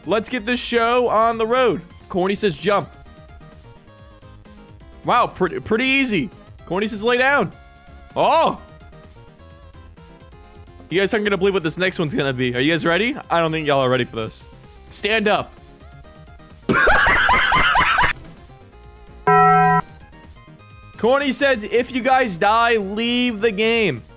Let's get this show on the road. Corny says jump. Wow, pretty easy. Corny says lay down. Oh! You guys aren't gonna believe what this next one's gonna be. Are you guys ready? I don't think y'all are ready for this. Stand up. Corny says, if you guys die, leave the game.